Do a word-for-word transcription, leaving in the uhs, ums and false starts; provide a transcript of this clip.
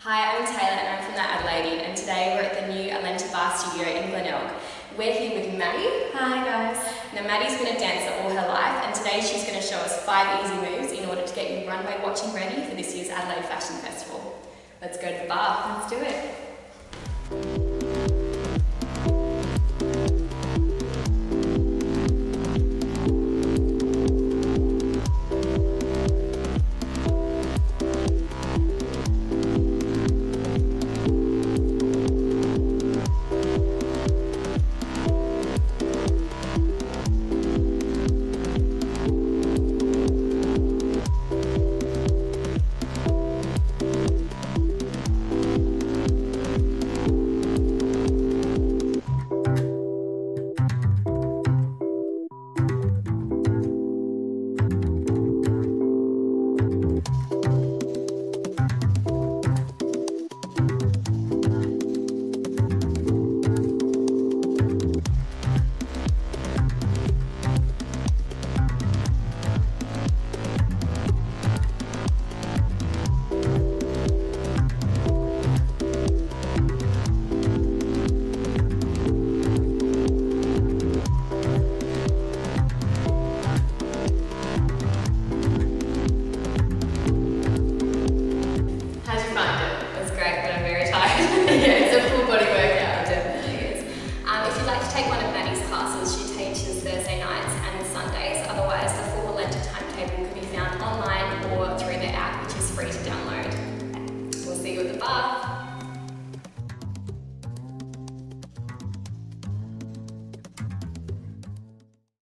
Hi, I'm Taylor and I'm from the Adelaidian, and today we're at the new Aleenta Barre studio in Glenelg. We're here with Maddie. Hi guys. Now Maddie's been a dancer all her life, and today she's going to show us five easy moves in order to get you runway watching ready for this year's Adelaide Fashion Festival. Let's go to the bar. Let's do it.